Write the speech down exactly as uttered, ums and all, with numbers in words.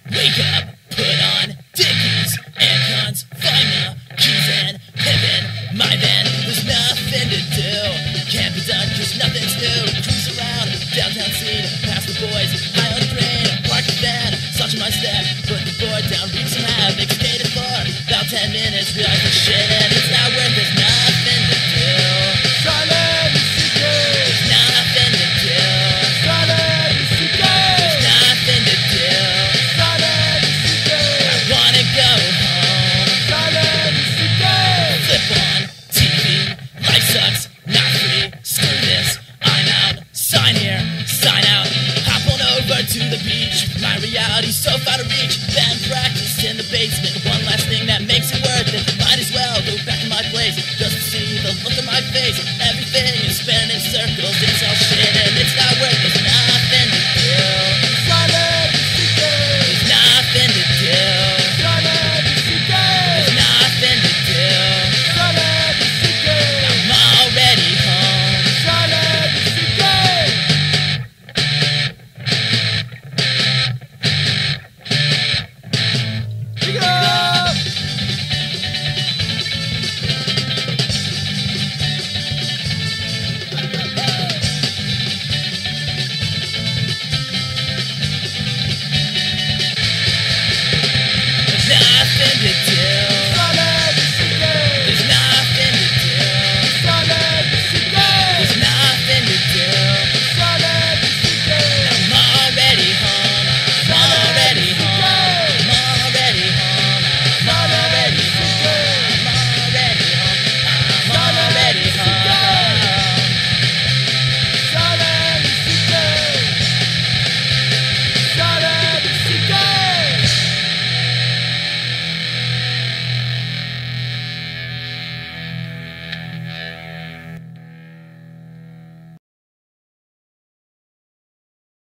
Wake up, put on Dickies and guns, find the keys and pippin' my van. There's nothing to do, can't be done cause nothing's new. Cruise around downtown scene, past the boys, high on the train. Park the van, such my step, put the board down, reach some have, excited for about ten minutes. Realize the shit and it's not worth it, there's nothing to do. Silent secret. There's nothing to do. Silent secret. There's nothing to do. Silent secret. I wanna go home. Silent secret. Flip on T V, life sucks, not free, screw this, I'm out, sign here, sign out, hop on over to the beach, my reality's so far to reach, band practice in the basement, one last thing that makes it worth it, might as well go back to my place, just to see the look on my face, everything